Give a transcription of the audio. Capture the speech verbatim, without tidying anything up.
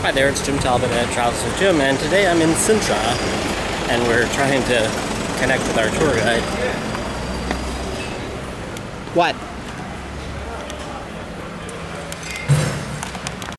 Hi there, it's Jim Talbot at Travels with Jim, and today I'm in Sintra, and we're trying to connect with our tour guide. What?